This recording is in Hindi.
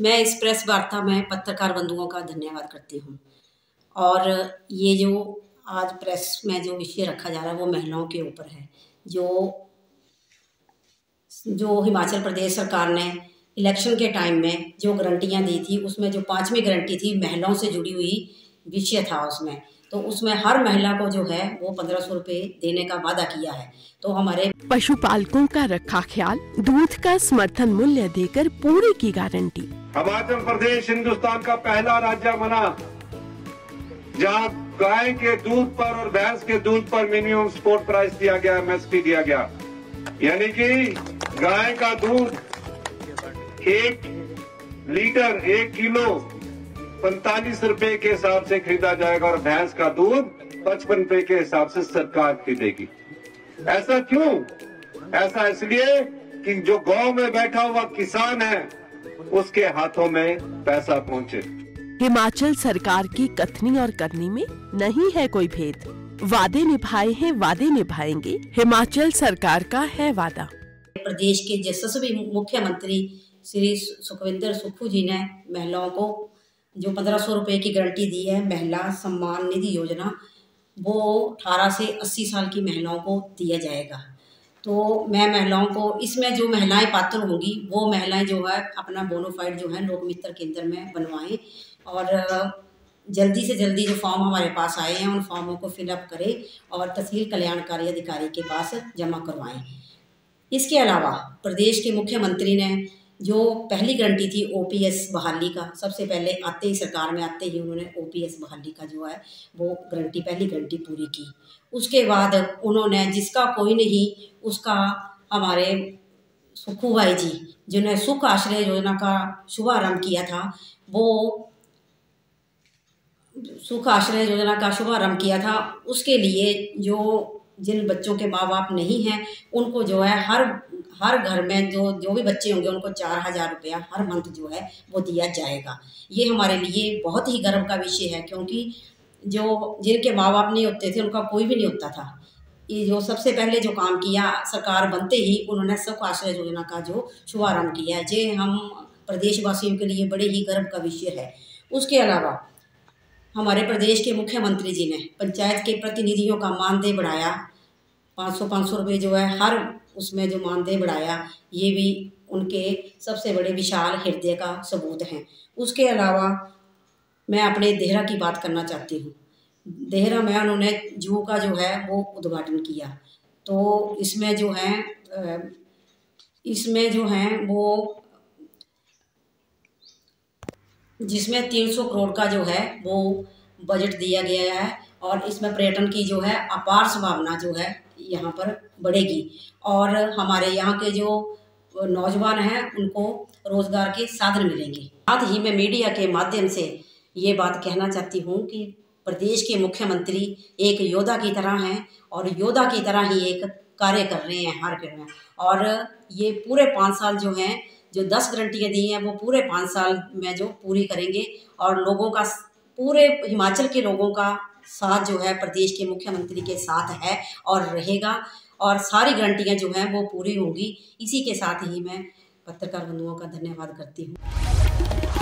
मैं इस प्रेस वार्ता में पत्रकार बंधुओं का धन्यवाद करती हूँ। और ये जो आज प्रेस में जो विषय रखा जा रहा है वो महिलाओं के ऊपर है। जो हिमाचल प्रदेश सरकार ने इलेक्शन के टाइम में जो गारंटियाँ दी थी, उसमें जो 5वीं गारंटी थी महिलाओं से जुड़ी हुई विषय था उसमें, तो उसमें हर महिला को जो है वो 1500 रुपये देने का वादा किया है। तो हमारे पशुपालकों का रखा ख्याल, दूध का समर्थन मूल्य देकर पूरी की गारंटी। हिमाचल प्रदेश हिंदुस्तान का पहला राज्य बना जहां गाय के दूध पर और भैंस के दूध पर मिनिमम सपोर्ट प्राइस दिया गया, एमएसपी दिया गया, यानी कि गाय का दूध 1 लीटर 1 किलो 45 रुपए के हिसाब से खरीदा जाएगा और भैंस का दूध 55 रुपए के हिसाब से सरकार खरीदेगी। ऐसा क्यों? ऐसा इसलिए कि जो गांव में बैठा हुआ किसान है उसके हाथों में पैसा पहुंचे। हिमाचल सरकार की कथनी और करनी में नहीं है कोई भेद। वादे निभाए हैं, वादे निभाएंगे, हिमाचल सरकार का है वादा। प्रदेश के यशस्वी मुख्यमंत्री श्री सुखविंदर सुक्खू जी ने महिलाओं को जो 1500 रुपये की गारंटी दी है, महिला सम्मान निधि योजना, वो 18 से 80 साल की महिलाओं को दिया जाएगा। तो मैं महिलाओं को, इसमें जो महिलाएं पात्र होंगी वो महिलाएं जो है अपना बोनोफाइड जो है लोक मित्र केंद्र में बनवाएं और जल्दी से जल्दी जो फॉर्म हमारे पास आए हैं उन फॉर्मों को फिलअप करें और तहसील कल्याणकारी अधिकारी के पास जमा करवाएं। इसके अलावा प्रदेश के मुख्यमंत्री ने जो पहली गारंटी थी ओपीएस बहाली का, सबसे पहले आते ही सरकार में आते ही उन्होंने ओपीएस बहाली का जो है वो गारंटी, पहली गारंटी पूरी की। उसके बाद उन्होंने जिसका कोई नहीं उसका, हमारे सुक्खू भाई जी जिन्होंने सुख आश्रय योजना का शुभारंभ किया था, वो सुख आश्रय योजना का शुभारंभ किया था, उसके लिए जो जिन बच्चों के माँ बाप नहीं हैं उनको जो है हर घर में जो भी बच्चे होंगे उनको 4000 रुपया हर मंथ जो है वो दिया जाएगा। ये हमारे लिए बहुत ही गर्व का विषय है, क्योंकि जो जिनके माँ बाप नहीं होते थे उनका कोई भी नहीं होता था। ये जो सबसे पहले जो काम किया सरकार बनते ही उन्होंने सुख आश्रय योजना का जो शुभारंभ किया है, ये हम प्रदेशवासियों के लिए बड़े ही गर्व का विषय है। उसके अलावा हमारे प्रदेश के मुख्यमंत्री जी ने पंचायत के प्रतिनिधियों का मानदेय बढ़ाया, 500 रुपये जो है हर उसमें जो मानदेय बढ़ाया, ये भी उनके सबसे बड़े विशाल हृदय का सबूत है। उसके अलावा मैं अपने देहरा की बात करना चाहती हूँ। देहरा में उन्होंने जू का जो है वो उद्घाटन किया, तो इसमें जो है वो जिसमें 300 करोड़ का जो है वो बजट दिया गया है और इसमें पर्यटन की जो है अपार संभावना जो है यहाँ पर बढ़ेगी और हमारे यहाँ के जो नौजवान हैं उनको रोजगार के साधन मिलेंगे। साथ ही मैं मीडिया के माध्यम से ये बात कहना चाहती हूँ कि प्रदेश के मुख्यमंत्री एक योद्धा की तरह हैं और योद्धा की तरह ही एक कार्य कर रहे हैं हर घर में, और ये पूरे 5 साल जो हैं, जो 10 गारंटियाँ दी हैं वो पूरे 5 साल में जो पूरी करेंगे और लोगों का, पूरे हिमाचल के लोगों का साथ जो है प्रदेश के मुख्यमंत्री के साथ है और रहेगा और सारी गारंटियाँ जो हैं वो पूरी होंगी। इसी के साथ ही मैं पत्रकार बंधुओं का धन्यवाद करती हूँ।